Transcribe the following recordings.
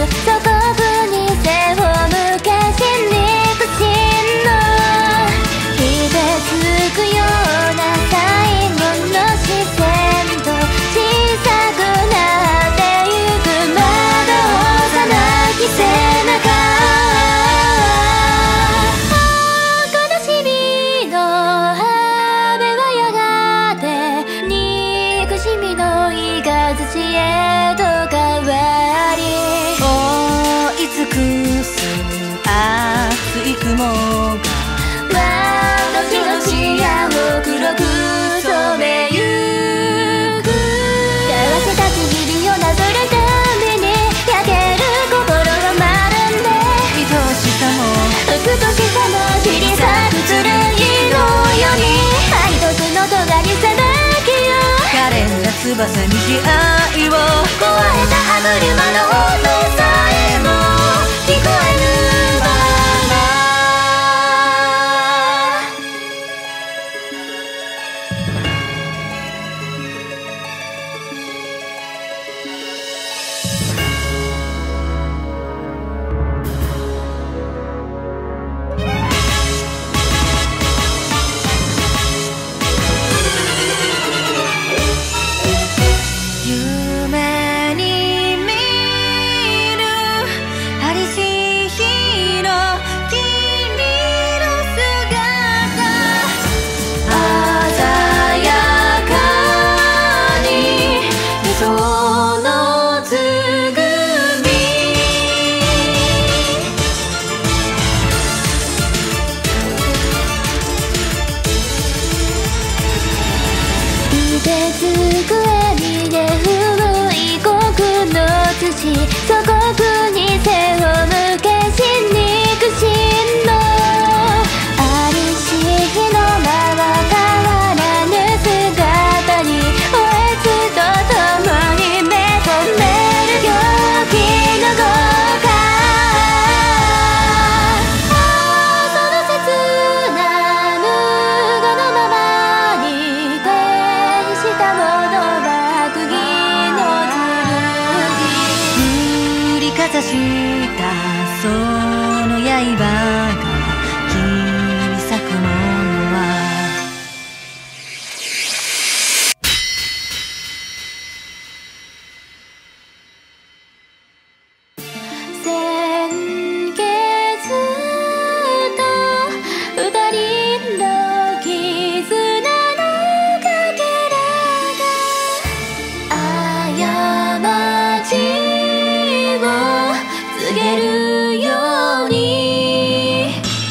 祖国に背を向けし肉親の火でつくような最後の視線と小さくなってゆくまだ幼き背中、悲しみの雨はやがて憎しみのいかずちへと変わり、 追い尽くす熱い雲が私の視野を黒く染めゆく、交わしたちぎりをなぞるたびに焼ける心はまるで愛しさも美しさも切り裂く剣のように愛とつの尖りさばきよ、 可憐な翼にし愛を壊れた歯車の音さえも聞こえぬまま、 夢に見る張りし日の君の姿、 鮮やかにそのつぐみ、凍てつく笑みで古い国の土、祖国に背を向けし肉親のありし日のまま変わらぬ姿におえつと共に目覚める狂気の豪華、その切な無語のままに天したものは釘の振りかざしたその刃が切り裂くものは鮮血と二人の絆のかけらが過ちを告げるように、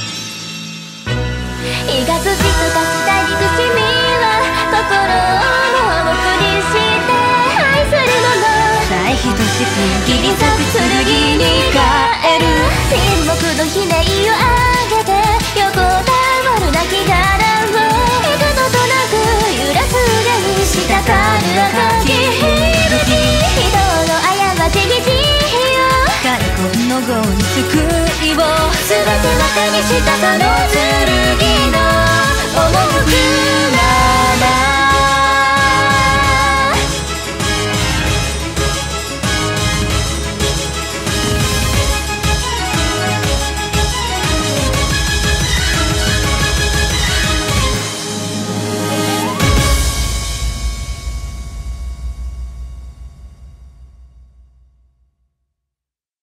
いがつじと化した憎しみは心を重くにして愛する者、 大等しく切り裂く剣に変える沈黙の悲鳴を上げて横たわる亡き殻を幾度となく揺らす腕に滴る赤き息吹、人の過ちに慈悲を開墾の業に救いを全てまたにしたその剣の赴く